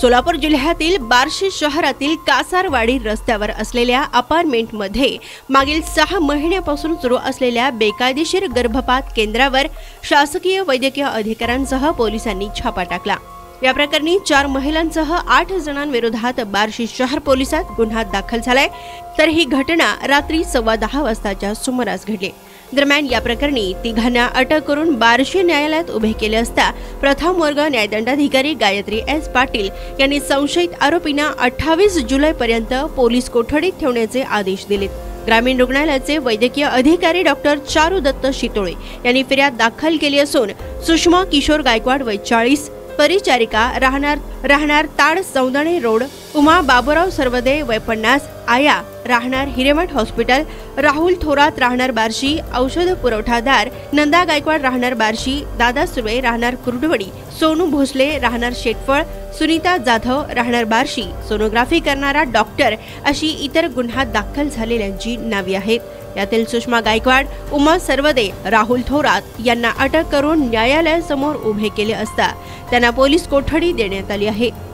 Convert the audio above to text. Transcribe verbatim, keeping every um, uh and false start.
सोलापूर जिल्ह्यातील बार्शी शहरातील कासारवाडी रस्त्यावर असलेल्या अपार्टमेंटमध्ये मागील सहा महिन्यापासून सुरू असलेल्या बेकायदेशीर गर्भपात केंद्रावर शासकीय वैद्यकीय अधिकाऱ्यांसह पोलिसांनी छापा टाकला। या प्रकरणी चार महिलांसह आठ जणांविरोधात बार्शी शहर पोलिसात गुन्हा दाखल झालाय। तर ही घटना रात्री सव्वा दहा वाजताच्या सुमारास घडली। दरम्यान या प्रकरणी तिघांना अटक करून बार्शी न्यायालयात उभे केले असता प्रथम वर्ग न्यायदंडाधिकारी गायत्री एस पाटील यांनी संशयित आरोपींना अठ्ठावीस जुलै पर्यंत पोलीस कोठडीत ठेवण्याचे आदेश दिले। ग्रामीण रुग्णालयाचे वैद्यकीय अधिकारी डॉक्टर चारुदत्त शितोळे यांनी फिर्याद दाखल केली असून सुषमा किशोर गायकवाड वय चाळीस, परिचारिका राहणार राहणार ताड सौंदणे रोड, उमा बाबूराव सरवदे वय पन्नास, आया राहणार हिरेमठ हॉस्पिटल, राहुल थोरात राहणार बार्शी, औषध पुरवठादार नंदा गायकवाड राहणार बार्शी, दादा सुर्वे राहणार कुर्डुवाडी, सोनू भोसले राहणार शेटफळ, सुनीता जाधव राहणार बार्शी, सोनोग्राफी करणारा डॉक्टर अशी इतर गुन्हा दाखल झालेल्यांची नावे आहेत। यातील सुषमा गायकवाड, उमा सरवदे, राहुल थोरात यांना अटक करून न्यायालयासमोर उभे केले असता त्यांना पोलीस कोठडी देण्यात आली आहे।